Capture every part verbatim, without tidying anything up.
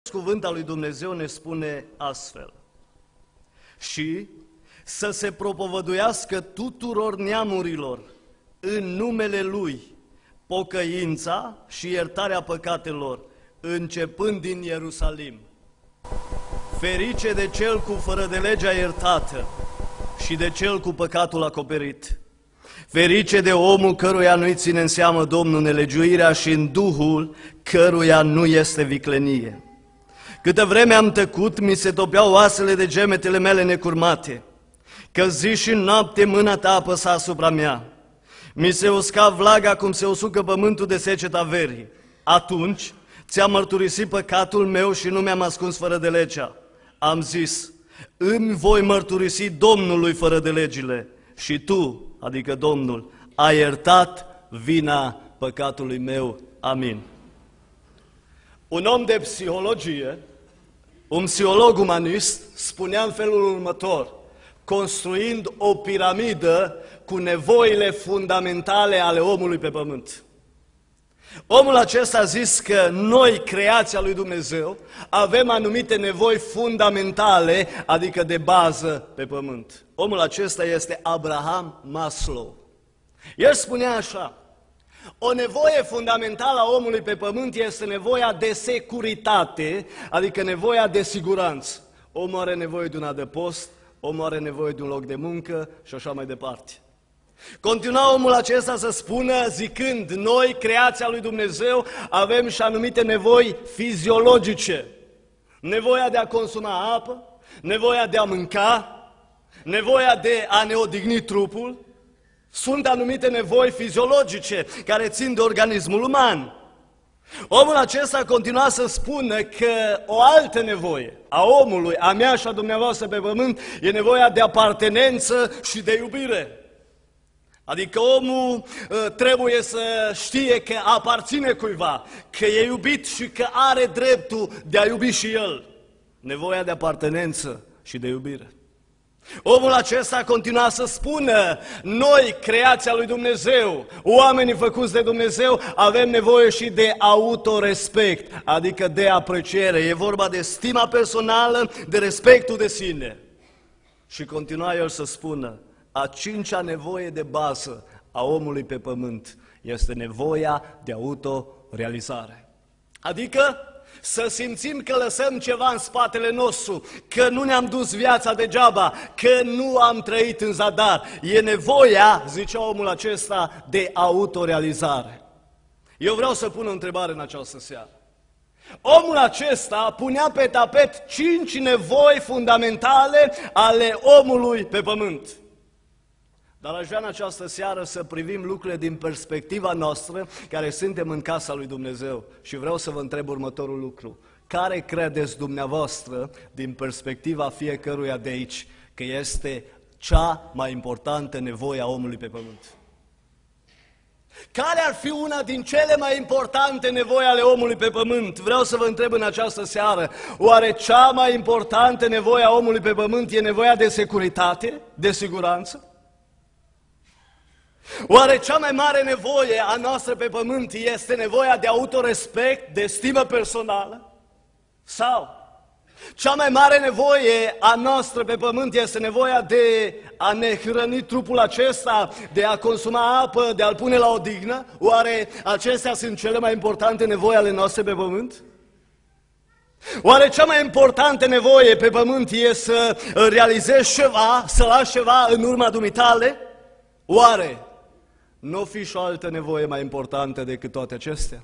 Cuvânt al lui Dumnezeu ne spune astfel: și să se propovăduiască tuturor neamurilor în numele Lui pocăința și iertarea păcatelor, începând din Ierusalim. Ferice de cel cu fără de legea iertată și de cel cu păcatul acoperit. Ferice de omul căruia nu-i ține în seamă Domnul nelegiuirea și în Duhul căruia nu este viclenie. Câtă vreme am tăcut, mi se topeau oasele de gemetele mele necurmate, că zi și noapte mâna ta apăsa asupra mea. Mi se usca vlaga cum se usucă pământul de seceta verii. Atunci ți-am mărturisit păcatul meu și nu mi-am ascuns fără de legea. Am zis, îmi voi mărturisi Domnului fără de legile și tu, adică Domnul, ai iertat vina păcatului meu. Amin. Un om de psihologie, un psiholog umanist, spunea în felul următor, construind o piramidă cu nevoile fundamentale ale omului pe pământ. Omul acesta a zis că noi, creația lui Dumnezeu, avem anumite nevoi fundamentale, adică de bază pe pământ. Omul acesta este Abraham Maslow. El spunea așa: o nevoie fundamentală a omului pe pământ este nevoia de securitate, adică nevoia de siguranță. Omul are nevoie de un adăpost, omul are nevoie de un loc de muncă și așa mai departe. Continua omul acesta să spună, zicând, noi, creația lui Dumnezeu, avem și anumite nevoi fiziologice. Nevoia de a consuma apă, nevoia de a mânca, nevoia de a ne odihni trupul. Sunt anumite nevoi fiziologice care țin de organismul uman. Omul acesta continua să spună că o altă nevoie a omului, a mea și a dumneavoastră pe pământ, e nevoia de apartenență și de iubire. Adică omul uh, trebuie să știe că aparține cuiva, că e iubit și că are dreptul de a iubi și el. Nevoia de apartenență și de iubire. Omul acesta continua să spună, noi, creația lui Dumnezeu, oamenii făcuți de Dumnezeu, avem nevoie și de autorespect, adică de apreciere. E vorba de stima personală, de respectul de sine. Și continua el să spună, a cincea nevoie de bază a omului pe pământ este nevoia de autorealizare. Adică să simțim că lăsăm ceva în spatele nostru, că nu ne-am dus viața degeaba, că nu am trăit în zadar. E nevoia, zicea omul acesta, de autorealizare. Eu vreau să pun o întrebare în această seară. Omul acesta punea pe tapet cinci nevoi fundamentale ale omului pe pământ. Dar aș vrea în această seară să privim lucrurile din perspectiva noastră, care suntem în casa lui Dumnezeu. Și vreau să vă întreb următorul lucru. Care credeți dumneavoastră, din perspectiva fiecăruia de aici, că este cea mai importantă nevoie a omului pe pământ? Care ar fi una din cele mai importante nevoi ale omului pe pământ? Vreau să vă întreb în această seară, oare cea mai importantă nevoie a omului pe pământ e nevoia de securitate, de siguranță? Oare cea mai mare nevoie a noastră pe pământ este nevoia de autorespect, de stimă personală? Sau cea mai mare nevoie a noastră pe pământ este nevoia de a ne hrăni trupul acesta, de a consuma apă, de a-l pune la odihnă? Oare acestea sunt cele mai importante nevoi ale noastre pe pământ? Oare cea mai importantă nevoie pe pământ e să realizezi ceva, să lași ceva în urma dumitale? Oare nu fi și o altă nevoie mai importantă decât toate acestea?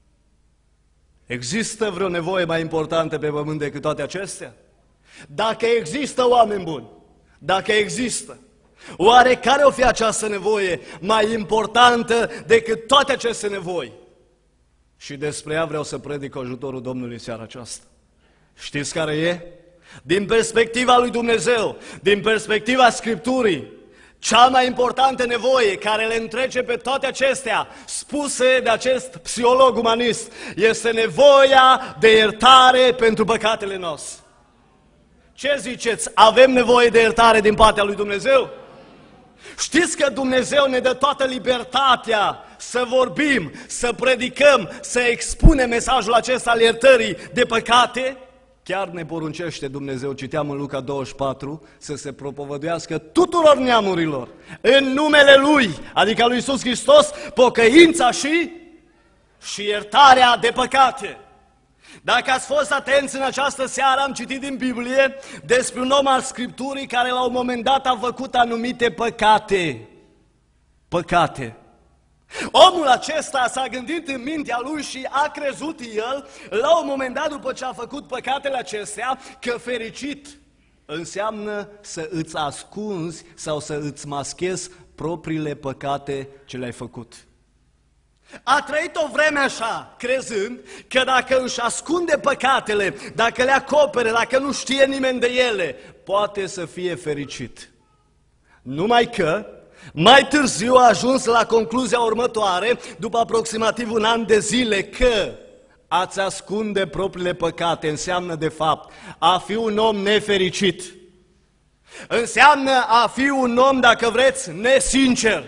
Există vreo nevoie mai importantă pe pământ decât toate acestea? Dacă există, oameni buni, dacă există, oare care o fi această nevoie mai importantă decât toate aceste nevoi? Și despre ea vreau să predic cu ajutorul Domnului în seara aceasta. Știți care e? Din perspectiva lui Dumnezeu, din perspectiva Scripturii, cea mai importantă nevoie care le întrece pe toate acestea, spuse de acest psiholog umanist, este nevoia de iertare pentru păcatele noastre. Ce ziceți? Avem nevoie de iertare din partea lui Dumnezeu? Știți că Dumnezeu ne dă toată libertatea să vorbim, să predicăm, să expunem mesajul acesta al iertării de păcate? Chiar ne poruncește Dumnezeu, citeam în Luca douăzeci și patru, să se propovăduiască tuturor neamurilor, în numele Lui, adică lui Iisus Hristos, pocăința și, și iertarea de păcate. Dacă ați fost atenți în această seară, am citit din Biblie despre un om al Scripturii care la un moment dat a făcut anumite păcate. Păcate. Omul acesta s-a gândit în mintea lui și a crezut el, la un moment dat după ce a făcut păcatele acestea, că fericit înseamnă să îți ascunzi sau să îți maschezi propriile păcate ce le-ai făcut. A trăit o vreme așa, crezând că dacă își ascunde păcatele, dacă le acopere, dacă nu știe nimeni de ele, poate să fie fericit. Numai că mai târziu a ajuns la concluzia următoare, după aproximativ un an de zile, că a-ți ascunde propriile păcate înseamnă de fapt a fi un om nefericit. Înseamnă a fi un om, dacă vreți, nesincer.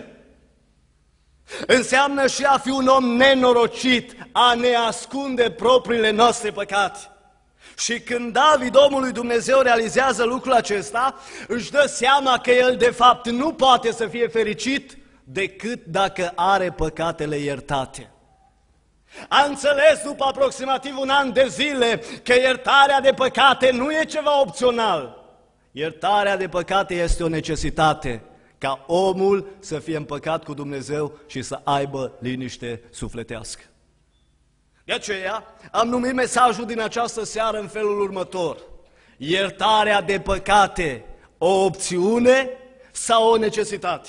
Înseamnă și a fi un om nenorocit, a ne ascunde propriile noastre păcate. Și când David, omul lui Dumnezeu, realizează lucrul acesta, își dă seama că el de fapt nu poate să fie fericit decât dacă are păcatele iertate. A înțeles după aproximativ un an de zile că iertarea de păcate nu e ceva opțional. Iertarea de păcate este o necesitate ca omul să fie împăcat cu Dumnezeu și să aibă liniște sufletească. De aceea am numit mesajul din această seară în felul următor: iertarea de păcate, o opțiune sau o necesitate?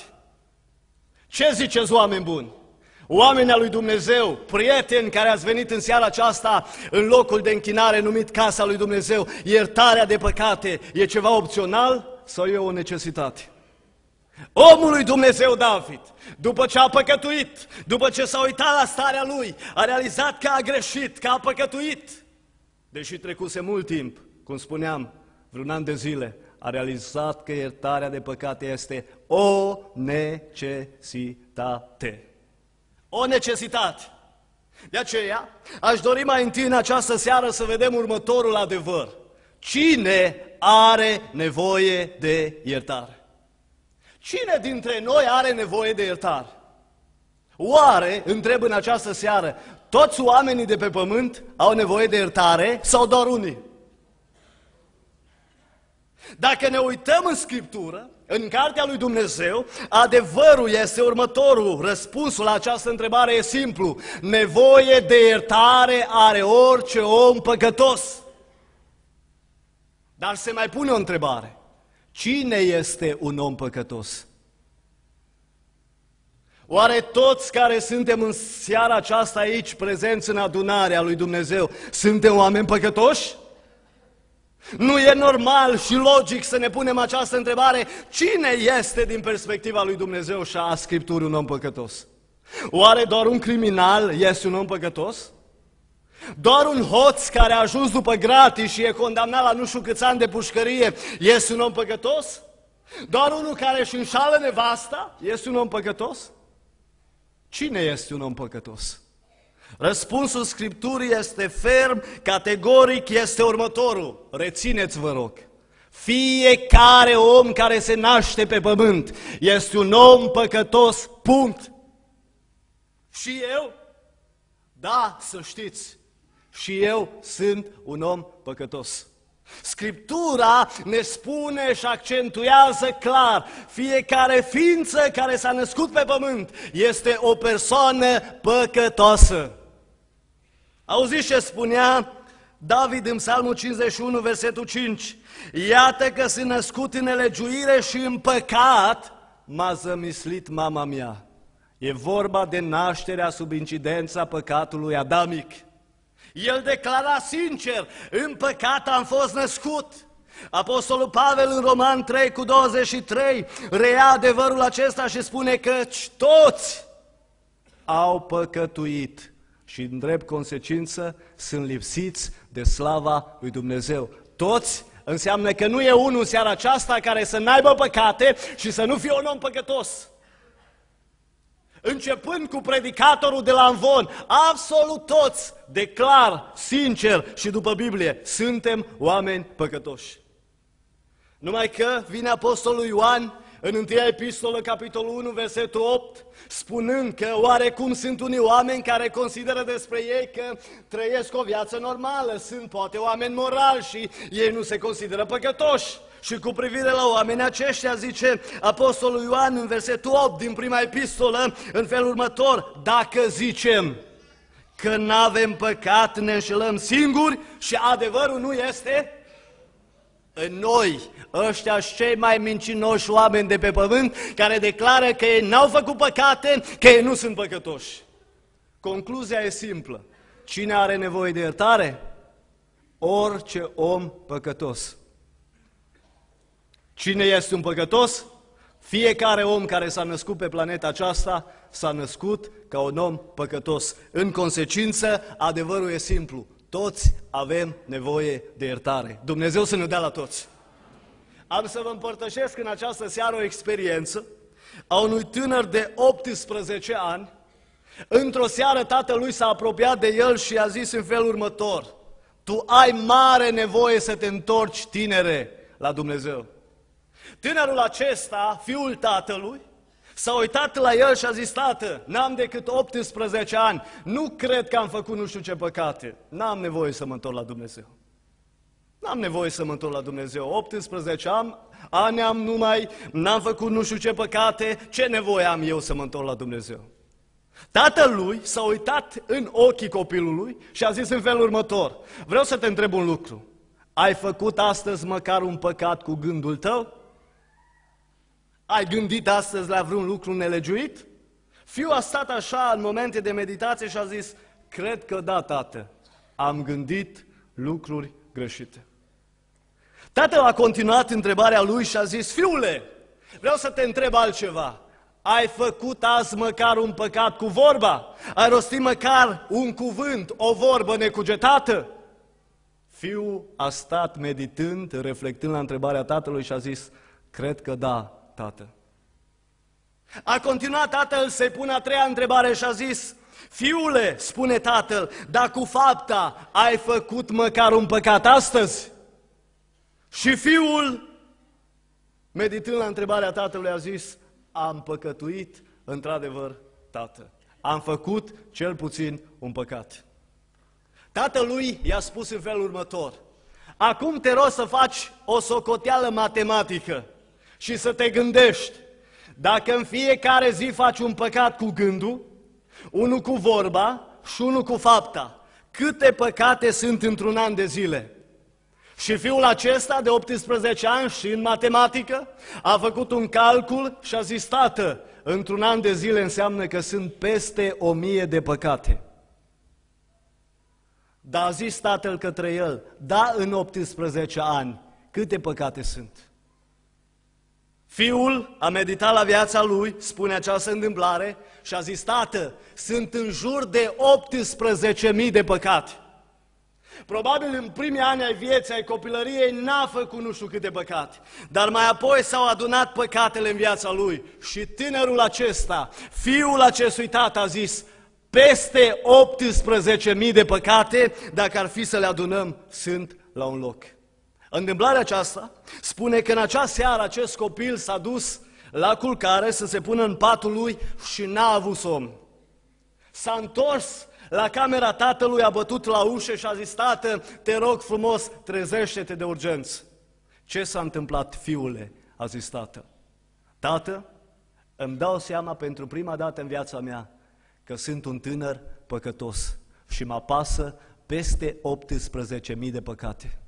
Ce ziceți, oameni buni? Oameni al lui Dumnezeu, prieteni care ați venit în seara aceasta în locul de închinare numit Casa lui Dumnezeu, iertarea de păcate e ceva opțional sau e o necesitate? Omul lui Dumnezeu David, după ce a păcătuit, după ce s-a uitat la starea lui, a realizat că a greșit, că a păcătuit, deși trecuse mult timp, cum spuneam, vreun an de zile, a realizat că iertarea de păcate este o necesitate. O necesitate. De aceea, aș dori mai întâi în această seară să vedem următorul adevăr. Cine are nevoie de iertare? Cine dintre noi are nevoie de iertare? Oare, întreb în această seară, toți oamenii de pe pământ au nevoie de iertare sau doar unii? Dacă ne uităm în Scriptură, în Cartea lui Dumnezeu, adevărul este următorul. Răspunsul la această întrebare e simplu. Nevoie de iertare are orice om păcătos. Dar se mai pune o întrebare. Cine este un om păcătos? Oare toți care suntem în seara aceasta aici, prezenți în adunarea lui Dumnezeu, suntem oameni păcătoși? Nu e normal și logic să ne punem această întrebare: cine este din perspectiva lui Dumnezeu și a Scripturii un om păcătos? Oare doar un criminal este un om păcătos? Doar un hoț care a ajuns după gratis și e condamnat la nu știu câți ani de pușcărie este un om păcătos? Doar unul care își înșală nevasta este un om păcătos? Cine este un om păcătos? Răspunsul Scripturii este ferm, categoric, este următorul. Rețineți, vă rog. Fiecare om care se naște pe pământ este un om păcătos, punct. Și eu? Da, să știți. Și eu sunt un om păcătos. Scriptura ne spune și accentuează clar: fiecare ființă care s-a născut pe pământ este o persoană păcătoasă. Auziți ce spunea David în Psalmul cincizeci și unu, versetul cinci? Iată că sunt născut în nelegiuire și în păcat m-a zămislit mama mea. E vorba de nașterea sub incidența păcatului adamic. El declara sincer: în păcat am fost născut. Apostolul Pavel în Roman trei cu douăzeci și trei reia adevărul acesta și spune că toți au păcătuit și în drept consecință sunt lipsiți de slava lui Dumnezeu. Toți Înseamnă că nu e unul în seara aceasta care să n-aibă păcate și să nu fie un om păcătos. Începând cu predicatorul de la Amvon, absolut toți declar, sincer și după Biblie, suntem oameni păcătoși. Numai că vine apostolul Ioan în întâia epistolă, capitolul unu, versetul opt, spunând că oarecum sunt unii oameni care consideră despre ei că trăiesc o viață normală, sunt poate oameni morali și ei nu se consideră păcătoși. Și cu privire la oamenii aceștia, zice apostolul Ioan în versetul opt din prima epistolă, în felul următor: dacă zicem că n-avem păcat, ne înșelăm singuri și adevărul nu este în noi. Ăștia sunt cei mai mincinoși oameni de pe pământ, care declară că ei n-au făcut păcate, că ei nu sunt păcătoși. Concluzia e simplă. Cine are nevoie de iertare? Orice om păcătos. Cine este un păcătos? Fiecare om care s-a născut pe planeta aceasta s-a născut ca un om păcătos. În consecință, adevărul e simplu. Toți avem nevoie de iertare. Dumnezeu să ne dea la toți. Am să vă împărtășesc în această seară o experiență a unui tânăr de optsprezece ani. Într-o seară tatălui s-a apropiat de el și a zis în felul următor: tu ai mare nevoie să te întorci, tinere, la Dumnezeu. Tânărul acesta, fiul tatălui, s-a uitat la el și a zis: tată, n-am decât optsprezece ani, nu cred că am făcut nu știu ce păcate, n-am nevoie să mă întorc la Dumnezeu. N-am nevoie să mă întorc la Dumnezeu, optsprezece ani am numai, n-am făcut nu știu ce păcate, ce nevoie am eu să mă întorc la Dumnezeu? Tatălui s-a uitat în ochii copilului și a zis în felul următor: vreau să te întreb un lucru, ai făcut astăzi măcar un păcat cu gândul tău? Ai gândit astăzi la vreun lucru nelegiuit? Fiul a stat așa în momente de meditație și a zis: cred că da, tată, am gândit lucruri greșite. Tatăl a continuat întrebarea lui și a zis: fiule, vreau să te întreb altceva. Ai făcut azi măcar un păcat cu vorba? Ai rostit măcar un cuvânt, o vorbă necugetată? Fiul a stat meditând, reflectând la întrebarea tatălui și a zis: cred că da, tată. A continuat tatăl să-i pună a treia întrebare și a zis: fiule, spune tatăl, dar cu fapta ai făcut măcar un păcat astăzi? Și fiul, meditând la întrebarea tatălui, a zis: am păcătuit, într-adevăr, tată. Am făcut cel puțin un păcat. Tatălui i-a spus în felul următor: acum te rog să faci o socoteală matematică și să te gândești, dacă în fiecare zi faci un păcat cu gândul, unul cu vorba și unul cu fapta, câte păcate sunt într-un an de zile? Și fiul acesta de optsprezece ani și în matematică a făcut un calcul și a zis: tată, într-un an de zile înseamnă că sunt peste o mie de păcate. Dar a zis tatăl către el: da, în optsprezece ani, câte păcate sunt? Fiul a meditat la viața lui, spune această întâmplare, și a zis: tată, sunt în jur de optsprezece mii de păcate. Probabil în primii ani ai vieții, ai copilăriei, n-a făcut nu știu câte păcate, dar mai apoi s-au adunat păcatele în viața lui și tânărul acesta, fiul acestui tată, a zis: peste optsprezece mii de păcate, dacă ar fi să le adunăm, sunt la un loc. Întâmplarea aceasta spune că în acea seară acest copil s-a dus la culcare să se pună în patul lui și n-a avut somn. S-a întors la camera tatălui, a bătut la ușă și a zis: tată, te rog frumos, trezește-te de urgență. Ce s-a întâmplat, fiule? A zis tatăl. Tată, îmi dau seama pentru prima dată în viața mea că sunt un tânăr păcătos și mă apasă peste optsprezece mii de păcate.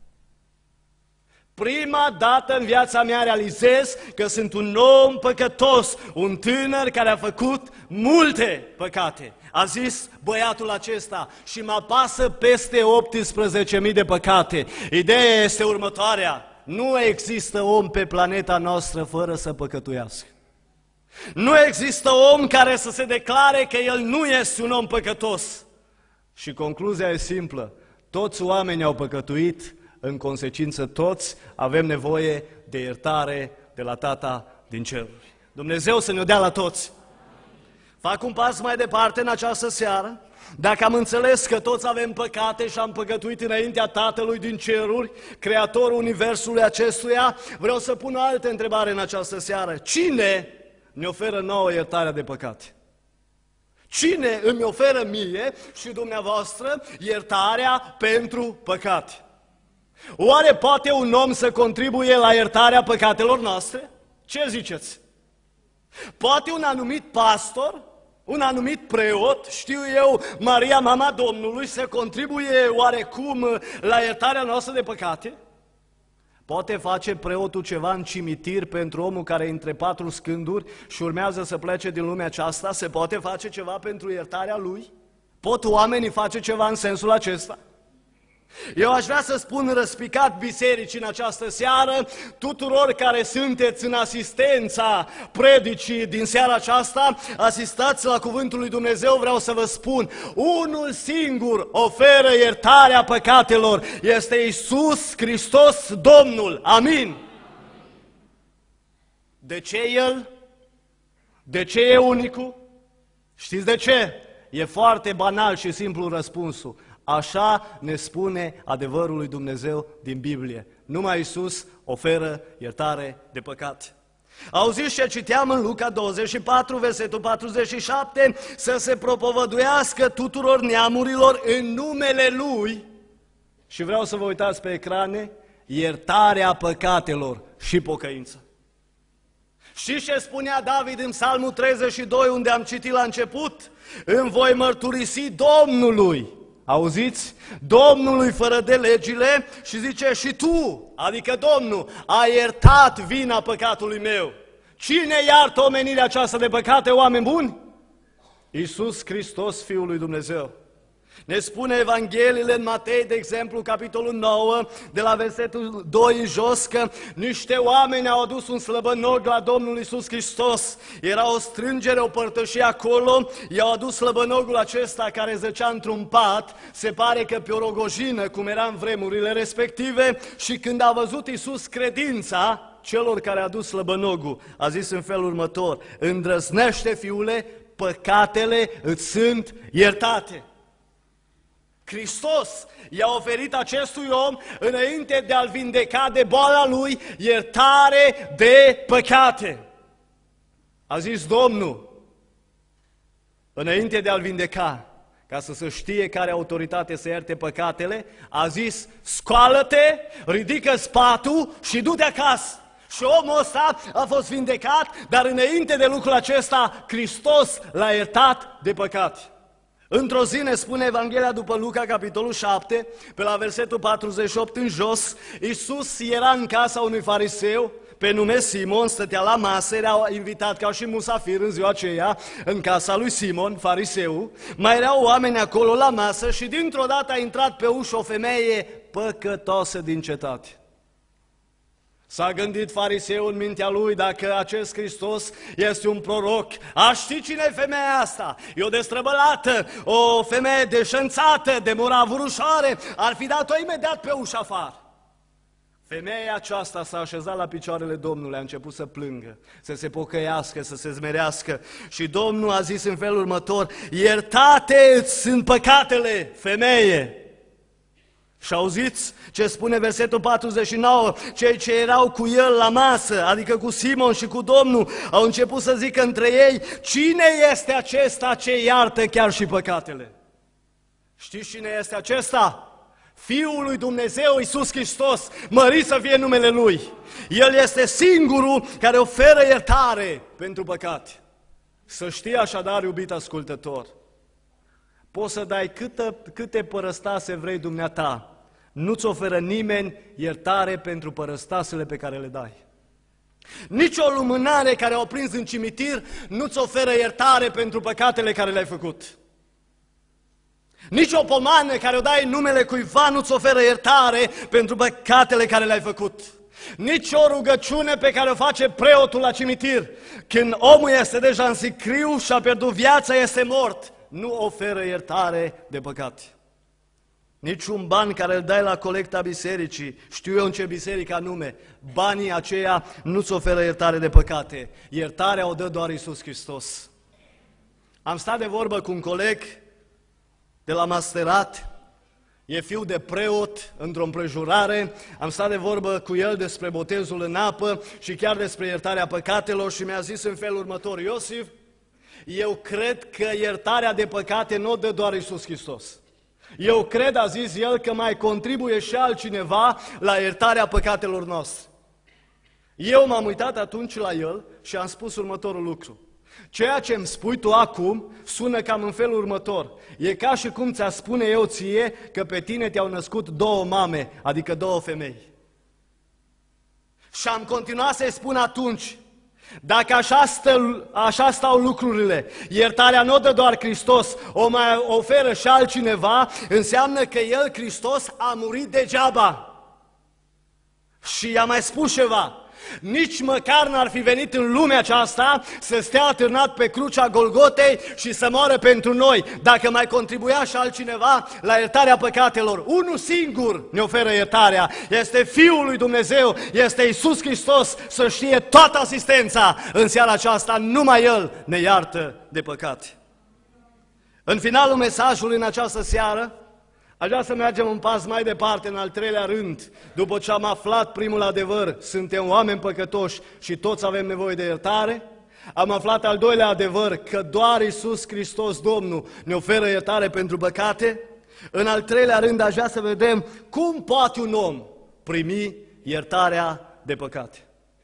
Prima dată în viața mea realizez că sunt un om păcătos, un tânăr care a făcut multe păcate. A zis băiatul acesta: și mă apasă peste optsprezece mii de păcate. Ideea este următoarea: nu există om pe planeta noastră fără să păcătuiască. Nu există om care să se declare că el nu este un om păcătos. Și concluzia e simplă: toți oamenii au păcătuit, în consecință toți avem nevoie de iertare de la Tata din ceruri. Dumnezeu să ne-o dea la toți. Fac un pas mai departe în această seară. Dacă am înțeles că toți avem păcate și am păcătuit înaintea Tatălui din ceruri, Creatorul universului acestuia, vreau să pun o altă întrebare în această seară. Cine ne oferă nouă iertarea de păcate? Cine îmi oferă mie și dumneavoastră iertarea pentru păcate? Oare poate un om să contribuie la iertarea păcatelor noastre? Ce ziceți? Poate un anumit pastor, un anumit preot, știu eu, Maria, mama Domnului, să contribuie oarecum la iertarea noastră de păcate? Poate face preotul ceva în cimitir pentru omul care e între patru scânduri și urmează să plece din lumea aceasta? Se poate face ceva pentru iertarea lui? Pot oamenii face ceva în sensul acesta? Eu aș vrea să spun răspicat bisericii în această seară, tuturor care sunteți în asistența predicii din seara aceasta, asistați la Cuvântul lui Dumnezeu, vreau să vă spun, unul singur oferă iertarea păcatelor, este Iisus Hristos Domnul. Amin. De ce El? De ce e unicul? Știți de ce? E foarte banal și simplu răspunsul. Așa ne spune adevărul lui Dumnezeu din Biblie. Numai Iisus oferă iertare de păcate. Auziți ce citeam în Luca douăzeci și patru, versetul patruzeci și șapte, să se propovăduiască tuturor neamurilor în numele Lui, și vreau să vă uitați pe ecrane, iertarea păcatelor și pocăință. Știți ce spunea David în Psalmul treizeci și doi, unde am citit la început? Îmi voi mărturisi Domnului. Auziți? Domnului fără de legile și zice și tu, adică Domnul, a iertat vina păcatului meu. Cine iartă omenirea aceasta de păcate, oameni buni? Iisus Hristos, Fiul lui Dumnezeu. Ne spune Evangheliile în Matei, de exemplu, capitolul nouă, de la versetul doi în jos, că niște oameni au adus un slăbănog la Domnul Iisus Hristos. Era o strângere, o părtășie acolo, i-au adus slăbănogul acesta care zăcea într-un pat, se pare că pe o rogojină, cum era în vremurile respective, și când a văzut Iisus credința celor care a adus slăbănogul, a zis în felul următor: îndrăznește, fiule, păcatele îți sunt iertate. Hristos i-a oferit acestui om, înainte de a-l vindeca de boala lui, iertare de păcate. A zis Domnul, înainte de a-l vindeca, ca să se știe care autoritate să ierte păcatele, a zis: scoală-te, ridică spatul și du-te acasă. Și omul ăsta a fost vindecat, dar înainte de lucrul acesta, Hristos l-a iertat de păcate. Într-o zi, ne spune Evanghelia după Luca, capitolul șapte, pe la versetul patruzeci și opt în jos, Iisus era în casa unui fariseu, pe nume Simon, stătea la masă, era invitat ca și musafir în ziua aceea, în casa lui Simon, fariseu. Mai erau oameni acolo la masă și dintr-o dată a intrat pe ușă o femeie păcătoasă din cetate. S-a gândit fariseul în mintea lui, dacă acest Hristos este un proroc, a ști cine e femeia asta? E o destrăbălată, o femeie deșanțată, de moravurușoare, ar fi dat-o imediat pe ușa afară. Femeia aceasta s-a așezat la picioarele Domnului, a început să plângă, să se pocăiască, să se zmerească și Domnul a zis în felul următor: iertate-ți sunt păcatele, femeie! Și auziți ce spune versetul patruzeci și nouă? Cei ce erau cu el la masă, adică cu Simon și cu Domnul, au început să zică între ei: cine este acesta ce iartă chiar și păcatele? Știți cine este acesta? Fiul lui Dumnezeu, Iisus Hristos, mărit să fie numele Lui. El este singurul care oferă iertare pentru păcate. Să știi așadar, iubit ascultător, poți să dai câtă, câte părăstase vrei dumneata, nu-ți oferă nimeni iertare pentru părăstasele pe care le dai. Nici o lumânare care o prins în cimitir nu-ți oferă iertare pentru păcatele care le-ai făcut. Nici o pomană care o dai în numele cuiva nu-ți oferă iertare pentru păcatele care le-ai făcut. Nici o rugăciune pe care o face preotul la cimitir, când omul este deja în sicriu și a pierdut viața, este mort, nu oferă iertare de păcate. niciun ban care îl dai la colecta bisericii, știu eu în ce biserică anume, banii aceia nu-ți oferă iertare de păcate. Iertarea o dă doar Iisus Hristos. Am stat de vorbă cu un coleg de la Masterat, e fiu de preot într-o împrejurare, am stat de vorbă cu el despre botezul în apă și chiar despre iertarea păcatelor și mi-a zis în felul următor: Iosif, eu cred că iertarea de păcate nu o dă doar Iisus Hristos. Eu cred, a zis el, că mai contribuie și altcineva la iertarea păcatelor noastre. Eu m-am uitat atunci la el și am spus următorul lucru: ceea ce îmi spui tu acum sună cam în felul următor. E ca și cum ți-a spune eu ție că pe tine te-au născut două mame, adică două femei. Și am continuat să-i spun atunci: dacă așa, stă, așa stau lucrurile, iertarea nu o dă doar Hristos, o mai oferă și altcineva, înseamnă că El, Hristos, a murit degeaba. Și i-a mai spus ceva: nici măcar n-ar fi venit în lumea aceasta să stea atârnat pe crucea Golgotei și să moară pentru noi, dacă mai contribuia și altcineva la iertarea păcatelor. Unul singur ne oferă iertarea, este Fiul lui Dumnezeu, este Iisus Hristos, să știe toată asistența. În seara aceasta numai El ne iartă de păcate. În finalul mesajului în această seară, aș vrea să mergem un pas mai departe, în al treilea rând. După ce am aflat primul adevăr, suntem oameni păcătoși și toți avem nevoie de iertare, am aflat al doilea adevăr, că doar Iisus Hristos, Domnul, ne oferă iertare pentru păcate. În al treilea rând, aș vrea să vedem cum poate un om primi iertarea de păcate.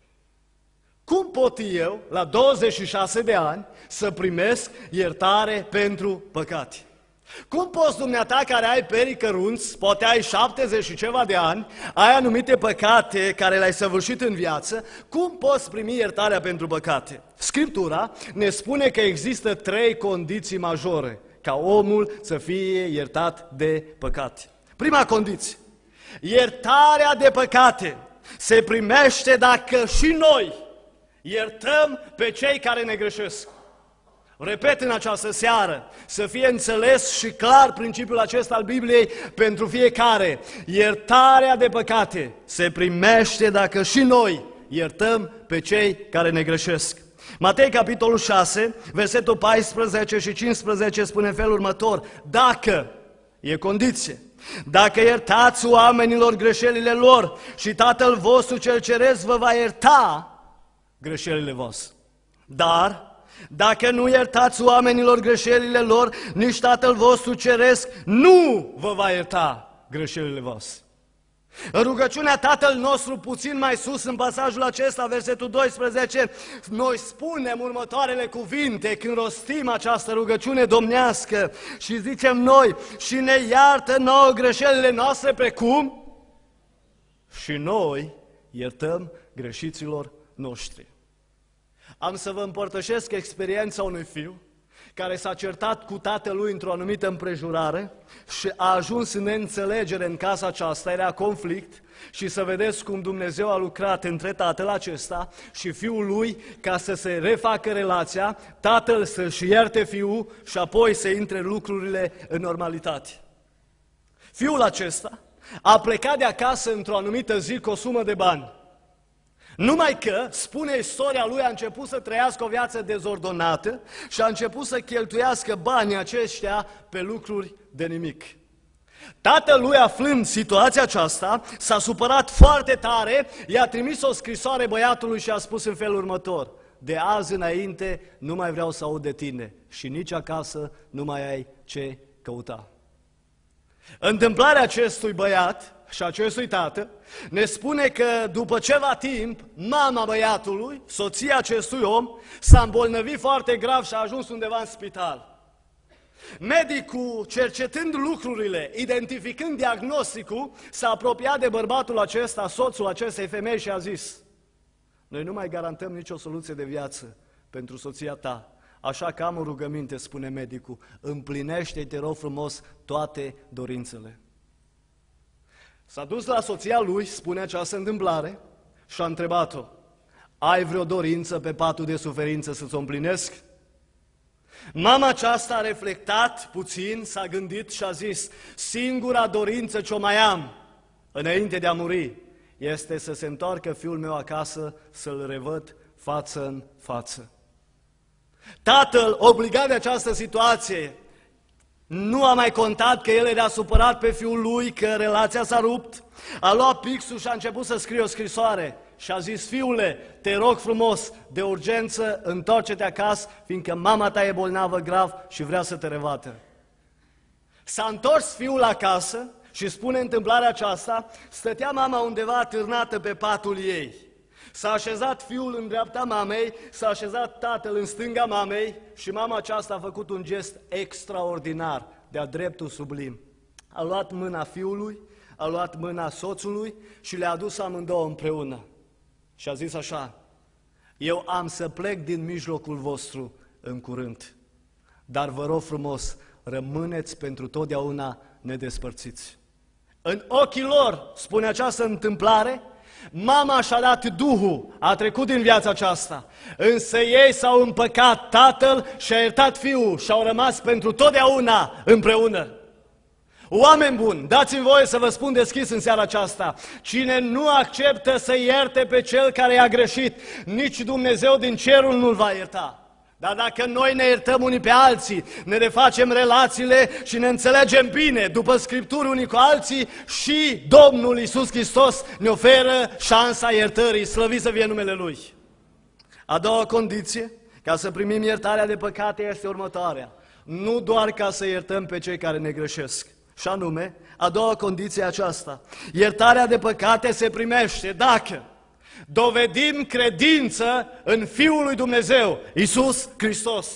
Cum pot eu, la douăzeci și șase de ani, să primesc iertare pentru păcate? Cum poți dumneata, care ai perii cărunți, poate ai șaptezeci și ceva de ani, ai anumite păcate care le-ai săvârșit în viață, cum poți primi iertarea pentru păcate? Scriptura ne spune că există trei condiții majore ca omul să fie iertat de păcate. Prima condiție: iertarea de păcate se primește dacă și noi iertăm pe cei care ne greșesc. Repet în această seară, să fie înțeles și clar principiul acesta al Bibliei pentru fiecare. Iertarea de păcate se primește dacă și noi iertăm pe cei care ne greșesc. Matei, capitolul șase, versetul paisprezece și cincisprezece spune în felul următor: dacă, e condiție, dacă iertați oamenilor greșelile lor și Tatăl vostru cel ceresc vă va ierta greșelile voastre. Dar dacă nu iertați oamenilor greșelile lor, nici Tatăl vostru ceresc nu vă va ierta greșelile voastre. În rugăciunea Tatăl nostru, puțin mai sus, în pasajul acesta, versetul doisprezece, noi spunem următoarele cuvinte când rostim această rugăciune domnească și zicem noi: și ne iartă nouă greșelile noastre precum și noi iertăm greșiților noștri. Am să vă împărtășesc experiența unui fiu care s-a certat cu tatălui într-o anumită împrejurare și a ajuns în neînțelegere în casa aceasta, era conflict, și să vedeți cum Dumnezeu a lucrat între tatăl acesta și fiul lui ca să se refacă relația, tatăl să-și ierte fiul și apoi să intre lucrurile în normalitate. Fiul acesta a plecat de acasă într-o anumită zi cu o sumă de bani. Numai că, spune istoria lui, a început să trăiască o viață dezordonată și a început să cheltuiască banii aceștia pe lucruri de nimic. Tatăl lui, aflând situația aceasta, s-a supărat foarte tare, i-a trimis o scrisoare băiatului și a spus în felul următor: de azi înainte nu mai vreau să aud de tine și nici acasă nu mai ai ce căuta. Întâmplarea acestui băiat și acestui tată ne spune că după ceva timp, mama băiatului, soția acestui om, s-a îmbolnăvit foarte grav și a ajuns undeva în spital. Medicul, cercetând lucrurile, identificând diagnosticul, s-a apropiat de bărbatul acesta, soțul acestei femei, și a zis: noi nu mai garantăm nicio soluție de viață pentru soția ta, așa că am o rugăminte, spune medicul, împlinește-i, te rog frumos, toate dorințele. S-a dus la soția lui, spune această întâmplare, și a întrebat-o: ai vreo dorință pe patul de suferință să-ți o împlinesc? Mama aceasta a reflectat puțin, s-a gândit și a zis, singura dorință ce o mai am înainte de a muri este să se întoarcă fiul meu acasă, să-l revăd față în față. Tatăl, obligat de această situație, nu a mai contat că el era supărat pe fiul lui, că relația s-a rupt, a luat pixul și a început să scrie o scrisoare și a zis, fiule, te rog frumos, de urgență, întoarce-te acasă, fiindcă mama ta e bolnavă grav și vrea să te revadă. S-a întors fiul acasă și spune întâmplarea aceasta, stătea mama undeva târnată pe patul ei. S-a așezat fiul în dreapta mamei, s-a așezat tatăl în stânga mamei și mama aceasta a făcut un gest extraordinar, de-a dreptul sublim. A luat mâna fiului, a luat mâna soțului și le-a adus amândouă împreună. Și a zis așa, eu am să plec din mijlocul vostru în curând, dar vă rog frumos, rămâneți pentru totdeauna nedespărțiți. În ochii lor, spune această întâmplare, mama și-a dat Duhul, a trecut din viața aceasta, însă ei s-au împăcat, tatăl și-a iertat fiul și au rămas pentru totdeauna împreună. Oameni buni, dați-mi voie să vă spun deschis în seara aceasta, cine nu acceptă să ierte pe cel care i-a greșit, nici Dumnezeu din cerul nu-l va ierta. Dar dacă noi ne iertăm unii pe alții, ne refacem relațiile și ne înțelegem bine după Scripturi unii cu alții, și Domnul Iisus Hristos ne oferă șansa iertării, slăvit să fie numele Lui. A doua condiție, ca să primim iertarea de păcate, este următoarea. Nu doar ca să iertăm pe cei care ne greșesc, și anume, a doua condiție e aceasta. Iertarea de păcate se primește dacă dovedim credință în Fiul lui Dumnezeu, Iisus Hristos.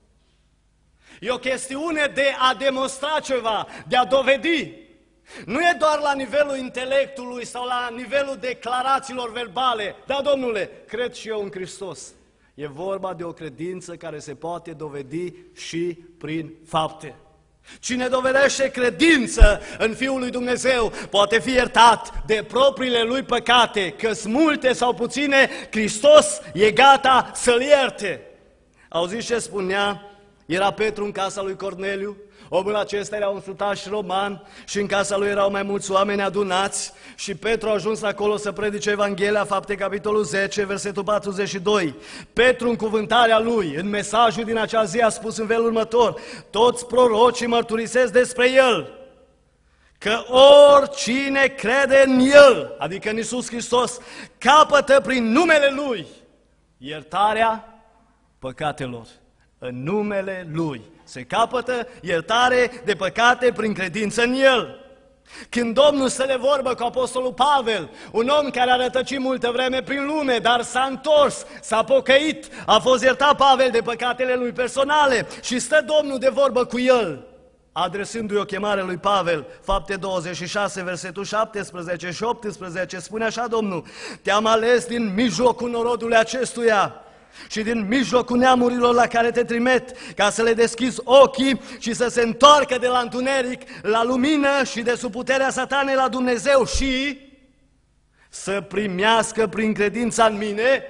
E o chestiune de a demonstra ceva, de a dovedi. Nu e doar la nivelul intelectului sau la nivelul declarațiilor verbale. Da, domnule, cred și eu în Hristos. E vorba de o credință care se poate dovedi și prin fapte. Cine dovedește credință în Fiul lui Dumnezeu poate fi iertat de propriile lui păcate, că-s multe sau puține, Hristos e gata să-l ierte. Auziți ce spunea? Era Petru în casa lui Corneliu, omul acesta era un sutaș roman și în casa lui erau mai mulți oameni adunați și Petru a ajuns acolo să predice Evanghelia, Fapte, capitolul zece, versetul patruzeci și doi. Petru, în cuvântarea lui, în mesajul din acea zi, a spus în felul următor: toți prorocii mărturisesc despre el, că oricine crede în el, adică în Iisus Hristos, capătă prin numele lui iertarea păcatelor. În numele Lui se capătă iertare de păcate prin credință în El. Când Domnul stă de vorbă cu Apostolul Pavel, un om care a rătăcit multă vreme prin lume, dar s-a întors, s-a pocăit, a fost iertat Pavel de păcatele lui personale și stă Domnul de vorbă cu el, adresându-i o chemare lui Pavel. Fapte douăzeci și șase, versetul șaptesprezece și optsprezece, spune așa Domnul: te-am ales din mijlocul norodului acestuia și din mijlocul neamurilor la care te trimit, ca să le deschizi ochii și să se întoarcă de la întuneric la lumină și de sub puterea satanei la Dumnezeu și să primească prin credința în mine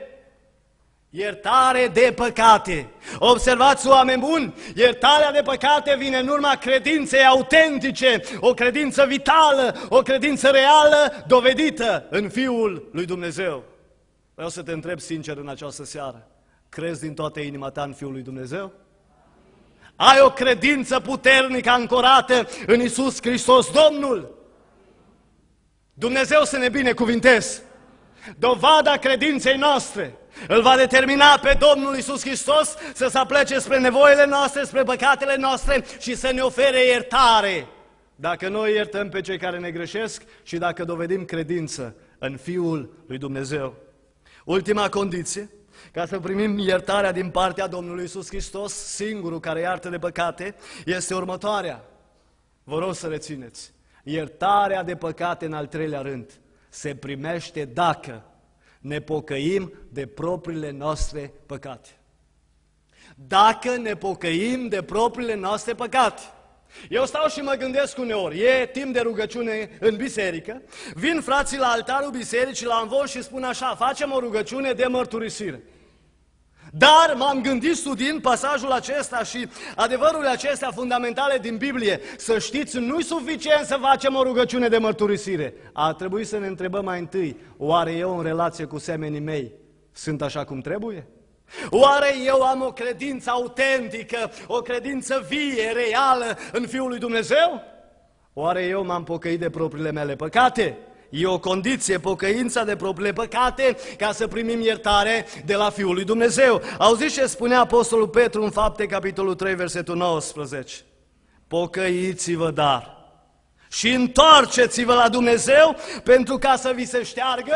iertare de păcate. Observați, oameni buni, iertarea de păcate vine în urma credinței autentice, o credință vitală, o credință reală, dovedită în Fiul lui Dumnezeu. Vreau să te întreb sincer în această seară: crezi din toată inima ta în Fiul lui Dumnezeu? Ai o credință puternică ancorată în Iisus Hristos Domnul? Dumnezeu să ne binecuvinteze! Dovada credinței noastre îl va determina pe Domnul Iisus Hristos să se aplece spre nevoile noastre, spre păcatele noastre și să ne ofere iertare. Dacă noi iertăm pe cei care ne greșesc și dacă dovedim credință în Fiul lui Dumnezeu. Ultima condiție, ca să primim iertarea din partea Domnului Iisus Hristos, singurul care iartă de păcate, este următoarea. Vă rog să rețineți. Iertarea de păcate, în al treilea rând, se primește dacă ne pocăim de propriile noastre păcate. Dacă ne pocăim de propriile noastre păcate. Eu stau și mă gândesc uneori, e timp de rugăciune în biserică, vin frații la altarul bisericii, la amvon și spun așa: facem o rugăciune de mărturisire. Dar m-am gândit studiind pasajul acesta și adevărurile acestea fundamentale din Biblie. Să știți, nu-i suficient să facem o rugăciune de mărturisire. Ar trebui să ne întrebăm mai întâi, oare eu în relație cu semenii mei sunt așa cum trebuie? Oare eu am o credință autentică, o credință vie, reală în Fiul lui Dumnezeu? Oare eu m-am pocăit de propriile mele păcate? E o condiție, pocăința de propriile păcate, ca să primim iertare de la Fiul lui Dumnezeu. Auziți ce spunea Apostolul Petru în Fapte, capitolul trei, versetul nouăsprezece? Pocăiți-vă, dar, și întoarceți-vă la Dumnezeu, pentru ca să vi se șteargă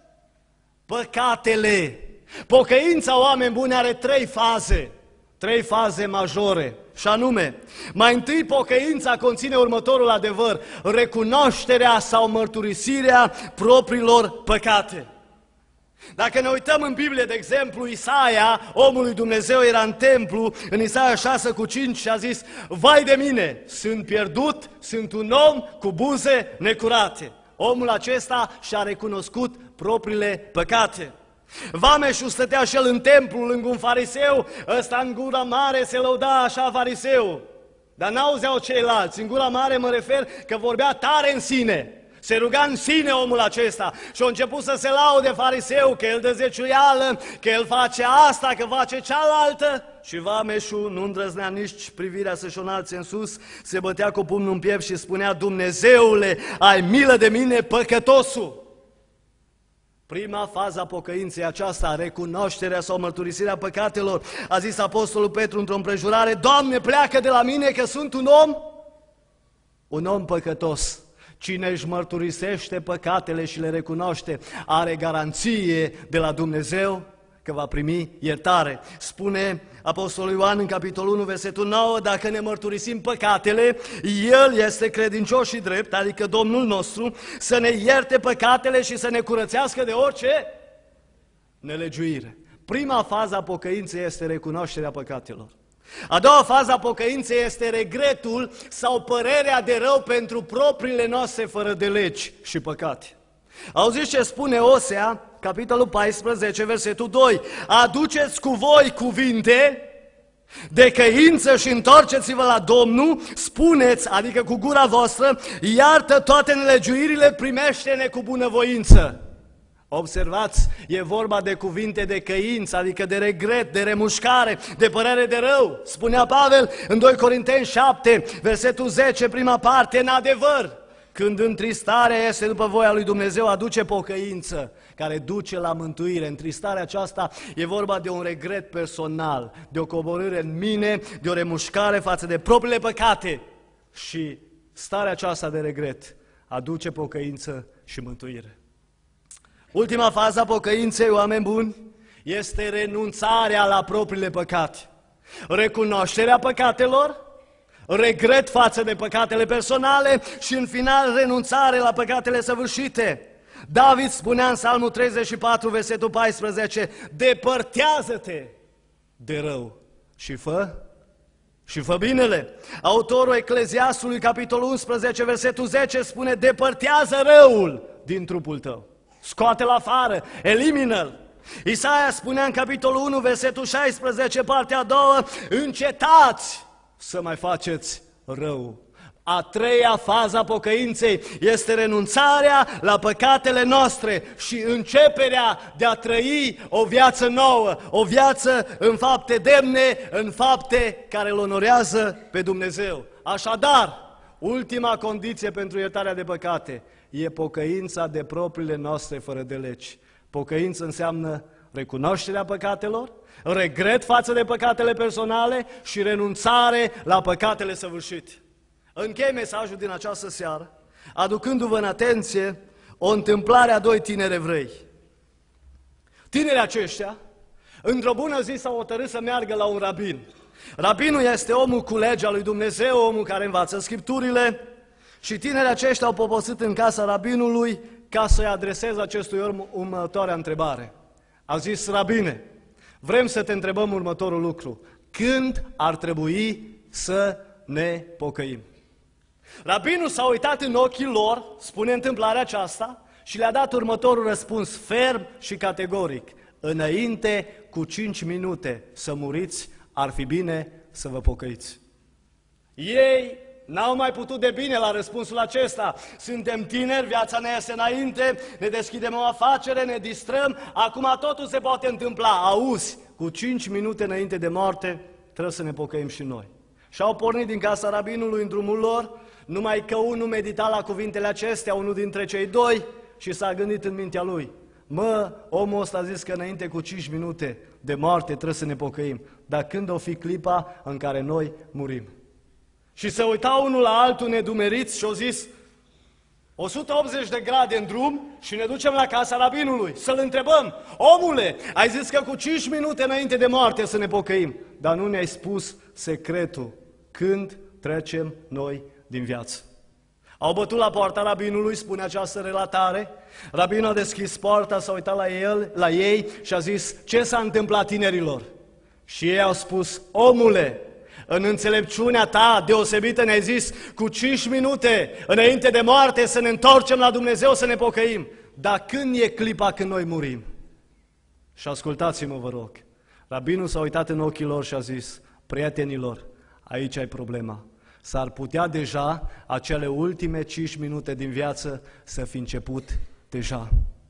păcatele. Pocăința, oameni buni, are trei faze, trei faze majore. Și anume, mai întâi pocăința conține următorul adevăr: recunoașterea sau mărturisirea propriilor păcate. Dacă ne uităm în Biblie, de exemplu, Isaia, omul lui Dumnezeu, era în templu, în Isaia șase cu cinci, și a zis: vai de mine, sunt pierdut, sunt un om cu buze necurate. Omul acesta și-a recunoscut propriile păcate. Vameșul stătea și el în templu lângă un fariseu, ăsta în gura mare se lăuda așa fariseu, dar n-auzeau ceilalți. În gura mare mă refer că vorbea tare în sine, se ruga în sine omul acesta și a început să se laude fariseu că el dă zeciuială, că el face asta, că face cealaltă. Și vameșul nu îndrăznea nici privirea să-și o înalțe în sus, se bătea cu pumnul în piept și spunea: Dumnezeule, ai milă de mine, păcătosul. Prima fază a pocăinței aceasta, recunoașterea sau mărturisirea păcatelor. A zis Apostolul Petru într-o împrejurare: Doamne, pleacă de la mine că sunt un om, un om păcătos. Cine își mărturisește păcatele și le recunoaște, are garanție de la Dumnezeu că va primi iertare. Spune Apostolul Ioan în capitolul unu, versetul nouă: dacă ne mărturisim păcatele, El este credincios și drept, adică Domnul nostru, să ne ierte păcatele și să ne curățească de orice nelegiuire. Prima fază a pocăinței este recunoașterea păcatelor. A doua fază a pocăinței este regretul sau părerea de rău pentru propriile noastre fără de legi și păcate. Auziți ce spune Osea, capitolul paisprezece, versetul doi: aduceți cu voi cuvinte de căință și întoarceți-vă la Domnul, spuneți, adică cu gura voastră, iartă toate nelegiuirile, primește-ne cu bunăvoință. Observați, e vorba de cuvinte de căință, adică de regret, de remușcare, de părere de rău. Spunea Pavel în doi Corinteni șapte, versetul zece, prima parte: în adevăr, când întristarea este după voia lui Dumnezeu, aduce pocăință, care duce la mântuire. Întristarea aceasta e vorba de un regret personal, de o coborâre în mine, de o remușcare față de propriile păcate. Și starea aceasta de regret aduce pocăință și mântuire. Ultima fază a pocăinței, oameni buni, este renunțarea la propriile păcate. Recunoașterea păcatelor, regret față de păcatele personale și, în final, renunțare la păcatele săvârșite. David spunea în Psalmul treizeci și patru, versetul paisprezece: depărtează-te de rău și fă, și fă binele. Autorul Ecleziastului, capitolul unsprezece, versetul zece, spune: depărtează răul din trupul tău, scoate-l afară, elimină-l. Isaia spunea în capitolul unu, versetul șaisprezece, partea a doua: încetați să mai faceți rău. A treia fază a pocăinței este renunțarea la păcatele noastre și începerea de a trăi o viață nouă, o viață în fapte demne, în fapte care îl onorează pe Dumnezeu. Așadar, ultima condiție pentru iertarea de păcate e pocăința de propriile noastre fără de legi. Pocăință înseamnă recunoașterea păcatelor, regret față de păcatele personale și renunțare la păcatele săvârșite. Închei mesajul din această seară aducându-vă în atenție o întâmplare a doi tineri evrei. Tinerii aceștia, într-o bună zi, s-au hotărât să meargă la un rabin. Rabinul este omul cu legea lui Dumnezeu, omul care învață Scripturile, și tinerii aceștia au poposit în casa rabinului ca să-i adreseze acestui om următoarea întrebare. A zis: rabine, vrem să te întrebăm următorul lucru: când ar trebui să ne pocăim? Rabinul s-a uitat în ochii lor, spune întâmplarea aceasta, și le-a dat următorul răspuns ferm și categoric: înainte cu cinci minute să muriți, ar fi bine să vă pocăiți. Ei n-au mai putut de bine la răspunsul acesta. Suntem tineri, viața ne iese înainte, ne deschidem o afacere, ne distrăm, acum totul se poate întâmpla. Auzi, cu cinci minute înainte de moarte trebuie să ne pocăim și noi. Și au pornit din casa rabinului în drumul lor, numai că unul medita la cuvintele acestea, unul dintre cei doi, și s-a gândit în mintea lui: mă, omul ăsta a zis că înainte cu cinci minute de moarte trebuie să ne pocăim, dar când o fi clipa în care noi murim? Și se uita unul la altul nedumeriți și au zis: o sută optzeci de grade în drum și ne ducem la casa rabinului să-l întrebăm: omule, ai zis că cu cinci minute înainte de moarte să ne pocăim, dar nu ne-ai spus secretul, când trecem noi din viață. Au bătut la poarta rabinului, spune această relatare. Rabinul a deschis poarta, s-a uitat la, el, la ei și a zis: ce s-a întâmplat tinerilor? Și ei au spus: omule, în înțelepciunea ta deosebită ne-ai zis cu cinci minute înainte de moarte să ne întorcem la Dumnezeu, să ne pocăim. Dar când e clipa când noi murim? Și ascultați-mă, vă rog. Rabinul s-a uitat în ochii lor și a zis: prietenilor, aici ai problema. S-ar putea deja acele ultime cinci minute din viață să fi început deja.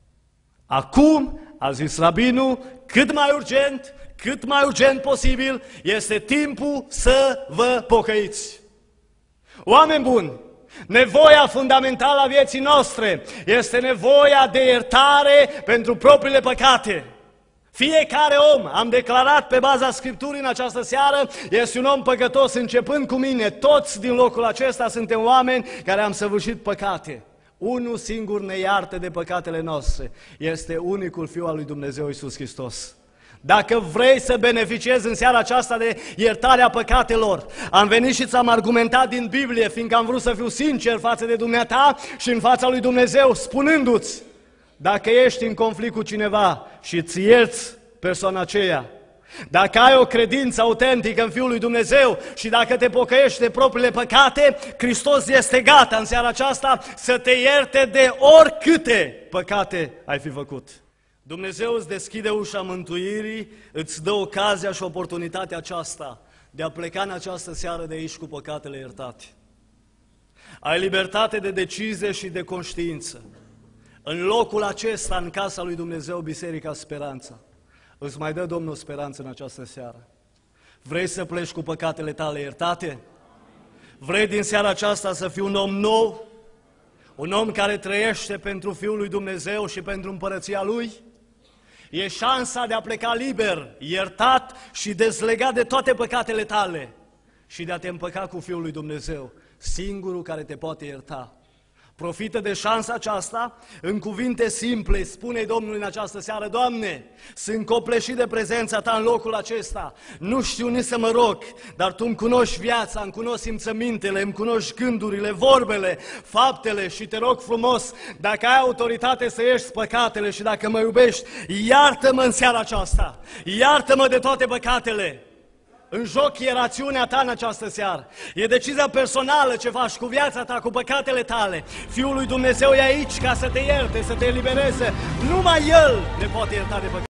Acum, a zis rabinul, cât mai urgent, cât mai urgent posibil, este timpul să vă pocăiți. Oameni buni, nevoia fundamentală a vieții noastre este nevoia de iertare pentru propriile păcate. Fiecare om, am declarat pe baza Scripturii în această seară, este un om păcătos, începând cu mine. Toți din locul acesta suntem oameni care am săvârșit păcate. Unul singur ne iartă de păcatele noastre. Este unicul Fiu al lui Dumnezeu, Iisus Hristos. Dacă vrei să beneficiezi în seara aceasta de iertarea păcatelor, am venit și ți-am argumentat din Biblie, fiindcă am vrut să fiu sincer față de dumneata și în fața lui Dumnezeu, spunându-ți: dacă ești în conflict cu cineva și îți ierți persoana aceea, dacă ai o credință autentică în Fiul lui Dumnezeu și dacă te pocăiești de propriile păcate, Hristos este gata în seara aceasta să te ierte de oricâte păcate ai fi făcut. Dumnezeu îți deschide ușa mântuirii, îți dă ocazia și oportunitatea aceasta de a pleca în această seară de aici cu păcatele iertate. Ai libertate de decizie și de conștiință. În locul acesta, în casa lui Dumnezeu, Biserica Speranța, îți mai dă Domnul speranță în această seară. Vrei să pleci cu păcatele tale iertate? Vrei din seara aceasta să fii un om nou? Un om care trăiește pentru Fiul lui Dumnezeu și pentru împărăția Lui? E șansa de a pleca liber, iertat și dezlegat de toate păcatele tale și de a te împăca cu Fiul lui Dumnezeu, singurul care te poate ierta. Profită de șansa aceasta, în cuvinte simple, spune Domnul în această seară: Doamne, sunt copleșit de prezența Ta în locul acesta, nu știu nici să mă rog, dar Tu îmi cunoști viața, îmi cunoști simțămintele, îmi cunoști gândurile, vorbele, faptele și te rog frumos, dacă ai autoritate să ieși păcatele și dacă mă iubești, iartă-mă în seara aceasta, iartă-mă de toate păcatele. În joc e rațiunea ta în această seară. E decizia personală ce faci cu viața ta, cu păcatele tale. Fiul lui Dumnezeu e aici ca să te ierte, să te elibereze. Numai El ne poate ierta de păcate.